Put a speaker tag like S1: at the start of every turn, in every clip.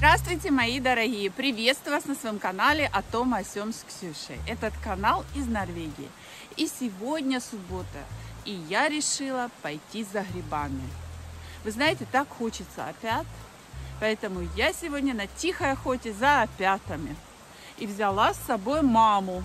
S1: Здравствуйте, мои дорогие! Приветствую вас на своем канале о том о сём с Ксюшей. Этот канал из Норвегии. И сегодня суббота, и я решила пойти за грибами. Вы знаете, так хочется опят, поэтому я сегодня на тихой охоте за опятами. И взяла с собой маму.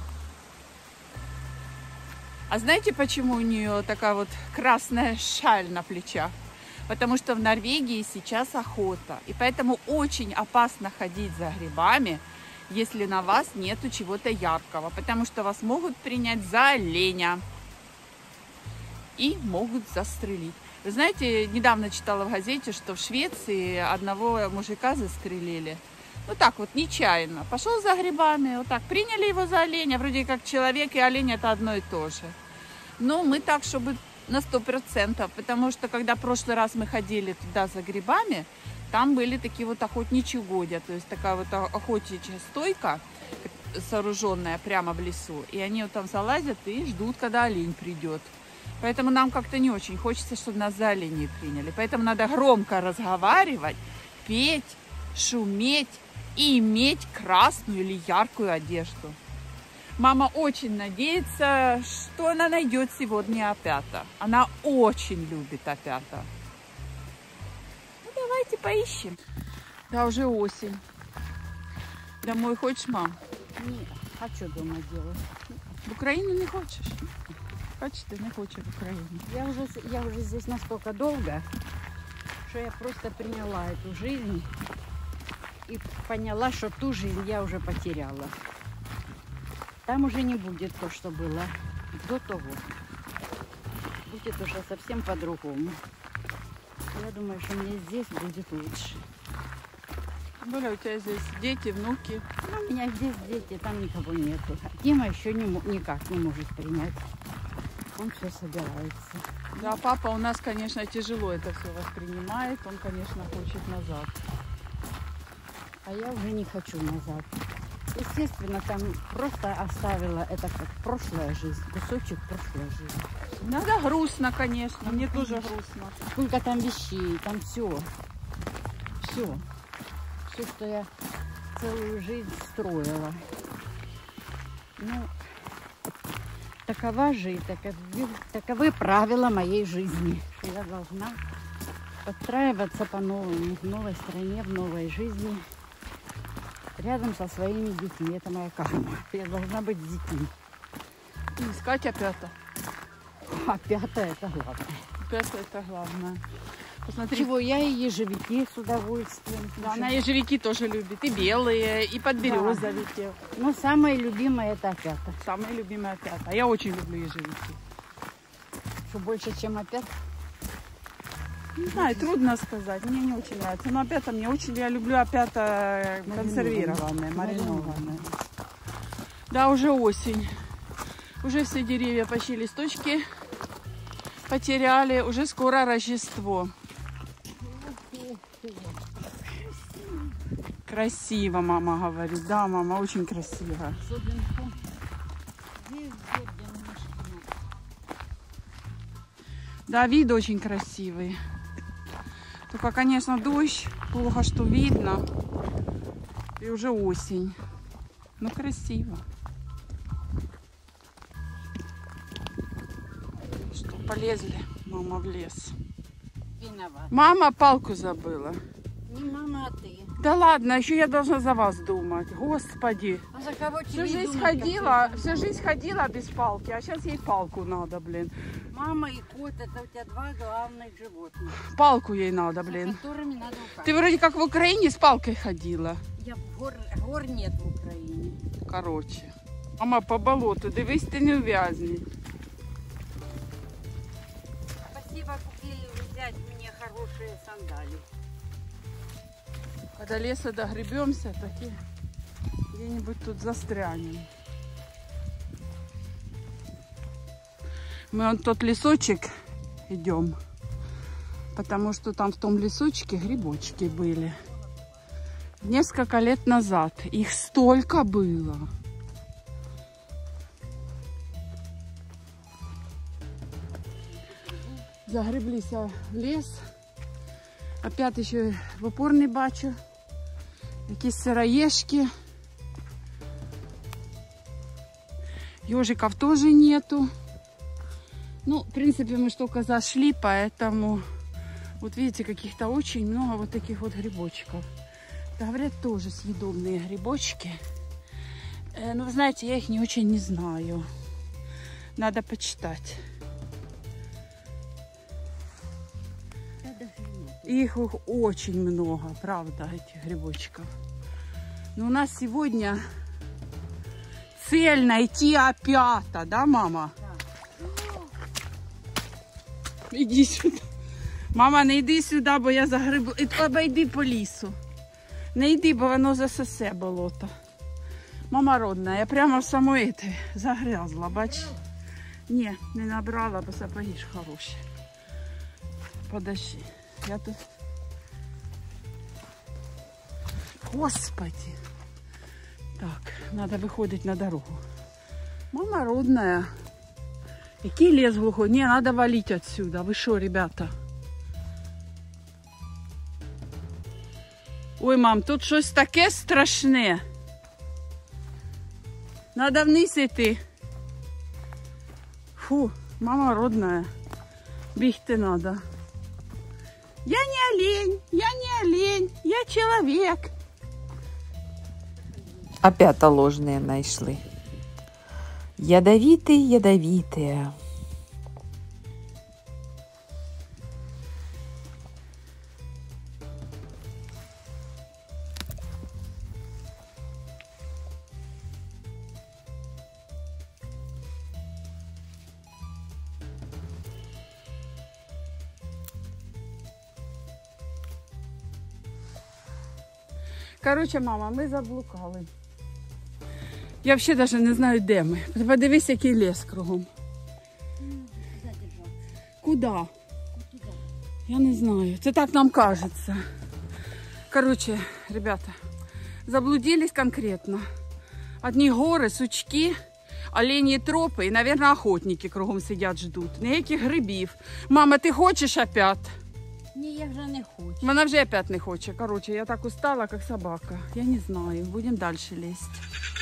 S1: А знаете, почему у нее такая вот красная шаль на плечах? Потому что в Норвегии сейчас охота. И поэтому очень опасно ходить за грибами, если на вас нету чего-то яркого. Потому что вас могут принять за оленя и могут застрелить. Вы знаете, недавно читала в газете, что в Швеции одного мужика застрелили. Ну так вот, нечаянно. Пошел за грибами, вот так. Приняли его за оленя. Вроде как человек и олень это одно и то же. Но мы так, чтобы на 100%. Потому что, когда в прошлый раз мы ходили туда за грибами, там были такие вот охотничьи угодья. То есть такая вот охотничья стойка, сооруженная прямо в лесу. И они вот там залазят и ждут, когда олень придет. Поэтому нам как-то не очень хочется, чтобы нас за оленей приняли. Поэтому надо громко разговаривать, петь, шуметь и иметь красную или яркую одежду. Мама очень надеется, что она найдет сегодня опята. Она очень любит опята. Ну, давайте поищем. Да, уже осень. Домой хочешь, мам?
S2: Нет, хочу дома делать.
S1: В Украину не хочешь? Хочешь, ты не хочешь в Украину?
S2: Я уже здесь настолько долго, что я просто приняла эту жизнь и поняла, что ту жизнь я уже потеряла. Там уже не будет то, что было до того. Будет уже совсем по-другому. Я думаю, что мне здесь будет лучше.
S1: Более у тебя здесь дети, внуки.
S2: Ну, у меня здесь дети, там никого нету. Дима еще никак не может принять. Он все собирается.
S1: Да, папа у нас, конечно, тяжело это все воспринимает. Он, конечно, хочет назад.
S2: А я уже не хочу назад. Естественно, там просто оставила это как прошлая жизнь, кусочек прошлой жизни.
S1: Иногда грустно, конечно. Мне тоже грустно.
S2: Сколько там вещей, там все. Все. Все, что я целую жизнь строила. Ну, такова жизнь, таковы правила моей жизни. Я должна подстраиваться по-новому, в новой стране, в новой жизни. Рядом со своими детьми. Это моя карма. Я должна быть с детьми.
S1: И искать опята.
S2: А пятое это главное.
S1: Опята это главное. Посмотри.
S2: Чего я и ежевики с удовольствием.
S1: Да, она ежевики тоже любит. И белые, и подберезовики.
S2: Да. Но самое любимое это опята.
S1: Самые любимые опята. Я очень люблю ежевики.
S2: Что больше, чем опят?
S1: Не знаю, трудно сказать. Мне не очень нравится. Но опята мне очень... Я люблю опята консервированные, маринованные. Да, уже осень. Уже все деревья почти листочки потеряли. Уже скоро Рождество. Красиво, мама говорит. Да, мама, очень красиво. Да, вид очень красивый. Только, конечно, дождь. Плохо, что видно. И уже осень. Но красиво. Что, полезли, мама, в лес.
S2: Виноват.
S1: Мама палку забыла.
S2: Не мама, а ты.
S1: Да ладно, еще я должна за вас думать. Господи.
S2: А за кого
S1: Всю
S2: тебе
S1: жизнь
S2: думать,
S1: всю жизнь ходила без палки, а сейчас ей палку надо, блин.
S2: Мама и кот, это у тебя два главных животных.
S1: Палку ей надо,
S2: За
S1: блин.
S2: которыми надо ухаживать.
S1: Ты вроде как в Украине с палкой ходила.
S2: Я гор нет в Украине.
S1: Короче. Мама, по болоту, дивись, ти не ув'язни.
S2: Спасибо, купили взять мне хорошие сандали.
S1: Когда леса догребемся, так и где-нибудь тут застрянем. Мы вон тот лесочек идем, потому что там в том лесочке грибочки были. Несколько лет назад. Их столько было. Загреблися в лес. Опять еще в упор не бачу. Якісь сыроежки. Ежиков тоже нету. Ну, в принципе, мы ж только зашли, поэтому... Вот видите, каких-то очень много вот таких вот грибочков. Говорят, тоже съедобные грибочки. Но, вы знаете, я их не очень не знаю. Надо почитать. Их очень много, правда, этих грибочков. Но у нас сегодня цель найти опята, да, мама? Да. Иди сюда. Мама, не йди сюди, бо я загрибу. Обійди по лісу. Не йди, бо воно засосе болото. Мама родна, я прямо в самої загрязла, бач? Ні, не набрала, бо сапоги ж хороші. Подожди, я тут... Господи. Так, надо виходити на дорогу. Мама родная. Який лес глухой? Не, надо валить отсюда. Вы что, ребята? Ой, мам, тут щось таке страшне. Надо вниз йти. Фу, мама родная. Бігти надо. Я не олень, я человек.
S3: Опята ложные нашли. Ядовитые.
S1: Короче, мама, ми заблукали. Я взагалі навіть не знаю, де ми. Подивись, який ліс кругом. Куда? Я не знаю. Це так нам кажется. Короче, ребята, заблудились конкретно. Одни горы, сучки, оленьи тропи і, наверное, охотники кругом сидять, ждуть. Ніяких грибів. Мама, ти хочеш опять?
S2: Ні, я вже не хочу.
S1: Вона вже опять не хоче. Короче, я так устала, как собака. Я не знаю. Будем дальше лезть.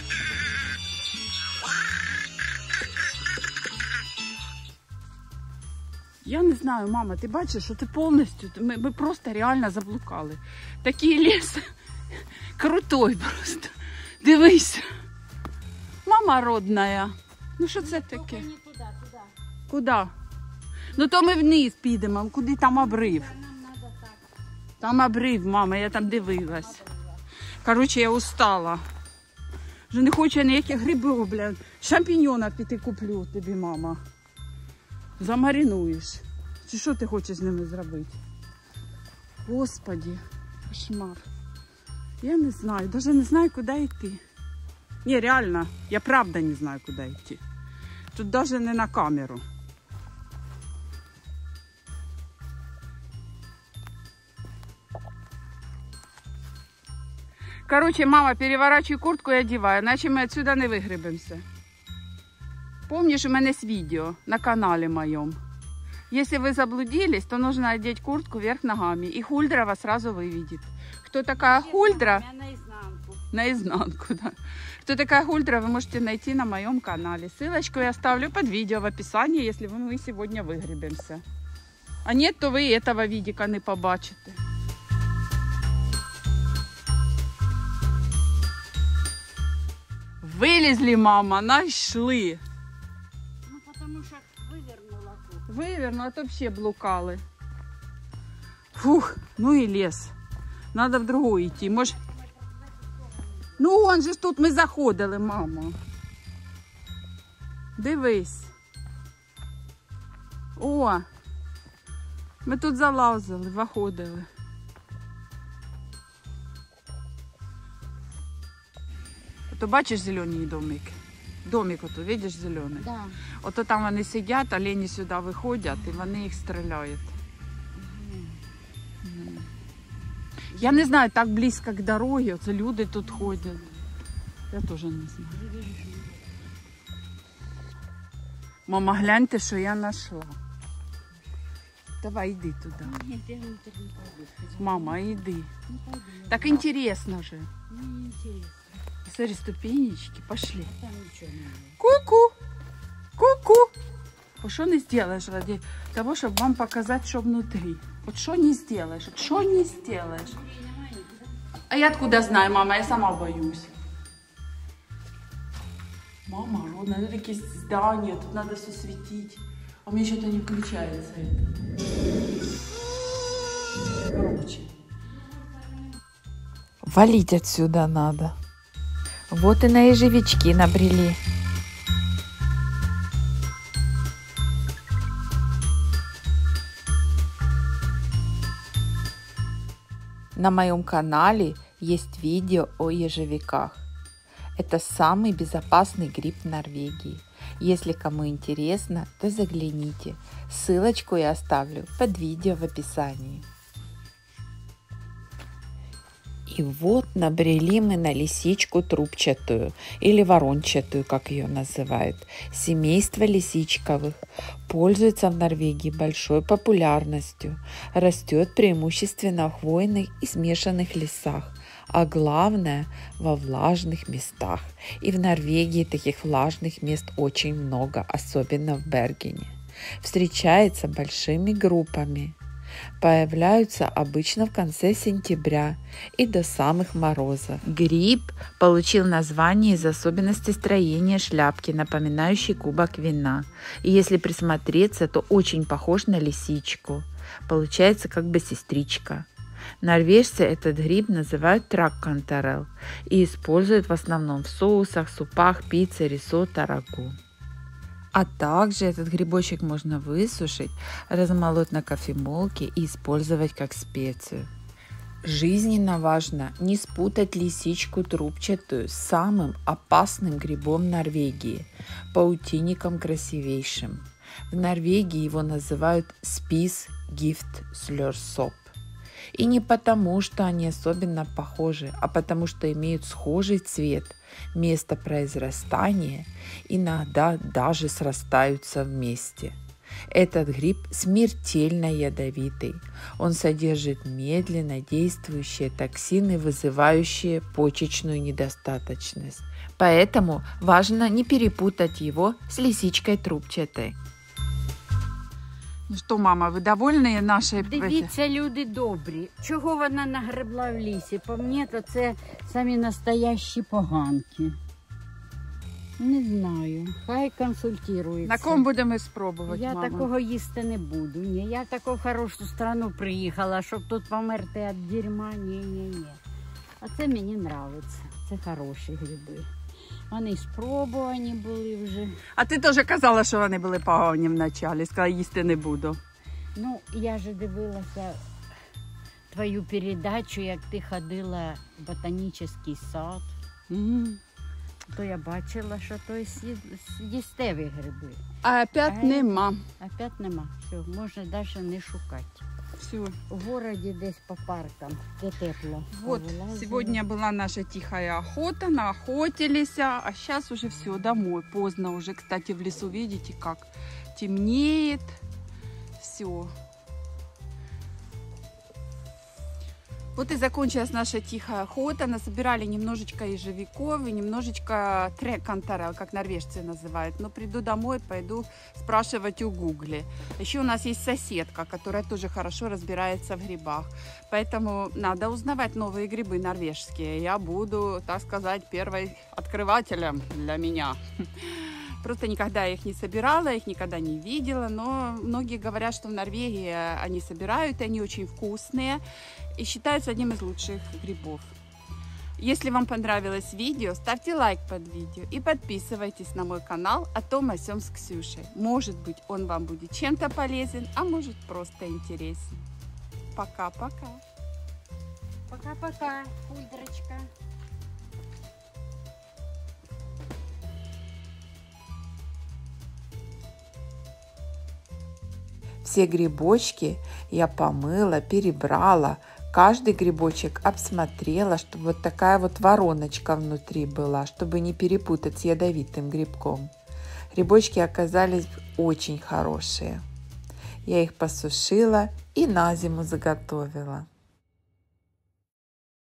S1: Я не знаю, мама, ти бачиш, що ти повністю, ми просто реально заблукали. Такий ліс крутой просто. Дивись. Мама родная. Ну що це таке?
S2: Не туди.
S1: Куди? Ну то ми вниз підемо, куди там обрив.
S2: Нам треба так.
S1: Там обрив, мама, я там дивилась. Короче, я устала. Вже не хочу ніяких грибів, блядь. Шампіньйонів піти куплю тобі, мама. Замаринуєш. Чи що ти хочеш з ними зробити? Господи, кошмар. Я не знаю, навіть не знаю, куди йти. Ні, реально, я правда не знаю, куди йти. Тут навіть не на камеру. Короче, мама, переворачивай куртку и одевай, иначе мы отсюда не выгребемся. Помнишь, у меня есть видео на канале моем. Если вы заблудились, то нужно одеть куртку вверх ногами, и Хульдра вас сразу выведет. Кто такая Хульдра?
S2: Наизнанку.
S1: Наизнанку, да. Кто такая Хульдра, вы можете найти на моем канале. Ссылочку я оставлю под видео в описании, если мы сегодня выгребемся. А нет, то вы этого видика не побачите. Вылезли, мама, нашли.
S2: Ну, потому что вывернула тут.
S1: Выверну, а то вообще блукали. Фух, ну и лес. Надо в другой идти. Может... Ну, он же ж тут ми заходили, мамо. Дивись. О, ми тут залазили, виходили. То бачиш зелений домик? Домик ото, видиш, зелений?
S2: Да.
S1: Ото там вони сидять, олені сюди виходять і вони їх стріляють. Я не знаю, так близько к дороге, це люди тут ходять. Я теж не знаю. Мама, гляньте, що я знайшла. Давай, иди туда.
S2: Нет, я внутрь не пойду.
S1: Мама, иди.
S2: Не пойду.
S1: Так интересно же.
S2: Мне не интересно.
S1: Смотри, ступенечки, пошли.
S2: Там ничего не было.
S1: Ку-ку, ку-ку. Вот что не сделаешь ради того, чтобы вам показать, что внутри? Вот что не сделаешь, вот что не сделаешь. А я откуда знаю, мама, я сама боюсь. Мама, вот надо такие здания, тут надо все светить. А у меня что-то не включается это. Громче.
S3: Валить отсюда надо. Вот и на ежевички набрели. На моем канале есть видео о ежевиках. Это самый безопасный гриб в Норвегии. Если кому интересно, то загляните. Ссылочку я оставлю под видео в описании. И вот набрели мы на лисичку трубчатую, или ворончатую, как ее называют. Семейство лисичковых пользуется в Норвегии большой популярностью. Растет преимущественно в хвойных и смешанных лесах, а главное во влажных местах. И в Норвегии таких влажных мест очень много, особенно в Бергене. Встречается большими группами. Появляются обычно в конце сентября и до самых морозов. Гриб получил название из особенностей строения шляпки, напоминающей кубок вина. И если присмотреться, то очень похож на лисичку. Получается как бы сестричка. Норвежцы этот гриб называют траккантерел и используют в основном в соусах, супах, пицце, рисотто, рагу. А также этот грибочек можно высушить, размолоть на кофемолке и использовать как специю. Жизненно важно не спутать лисичку трубчатую с самым опасным грибом Норвегии – паутинником красивейшим. В Норвегии его называют спис гифт слёрсоп. И не потому, что они особенно похожи, а потому, что имеют схожий цвет, место произрастания, иногда даже срастаются вместе. Этот гриб смертельно ядовитый. Он содержит медленно действующие токсины, вызывающие почечную недостаточность. Поэтому важно не перепутать его с лисичкой трубчатой.
S1: Ну что, мама, ви довольні нашою?
S2: Дивіться, люди добрі. Чого вона нагребла в лісі? По мені, то це самі настоящі поганки. Не знаю. Хай консультується.
S1: На ком будемо спробувати,
S2: Я
S1: мама?
S2: такого їсти не буду. Ні, я в таку хорошу страну приїхала, щоб тут померти від дерьма. Ні. А це мені подобається. Це хороші гриби. Вони спробувані були вже.
S1: А ти теж казала, що вони були погані вначалі. Сказала, їсти не буду.
S2: Ну, я же дивилася твою передачу, як ти ходила в ботанічний сад. То я бачила, що то їстеві гриби.
S1: А опять нема.
S2: Опять нема. Все, можна навіть не шукати.
S1: Все.
S2: В городе десь по паркам, где тепло.
S1: Вот, сегодня была наша тихая охота, наохотились, а сейчас уже все, домой, поздно уже. Кстати, в лесу, видите, как темнеет, все. Вот и закончилась наша тихая охота. Насобирали немножечко ежевиков и немножечко треккантерел, как норвежцы называют. Но приду домой, пойду спрашивать у Гугли. Еще у нас есть соседка, которая тоже хорошо разбирается в грибах. Поэтому надо узнавать новые грибы норвежские. Я буду, так сказать, первой открывателем для меня. Просто никогда их не собирала, их никогда не видела, но многие говорят, что в Норвегии они собирают, и они очень вкусные и считаются одним из лучших грибов. Если вам понравилось видео, ставьте лайк под видео и подписывайтесь на мой канал о том о сём с Ксюшей. Может быть, он вам будет чем-то полезен, а может просто интересен. Пока-пока.
S2: Пока-пока, Ульдрочка.
S3: Все грибочки я помыла, перебрала. Каждый грибочек обсмотрела, чтобы вот такая вот вороночка внутри была, чтобы не перепутать с ядовитым грибком. Грибочки оказались очень хорошие. Я их посушила и на зиму заготовила.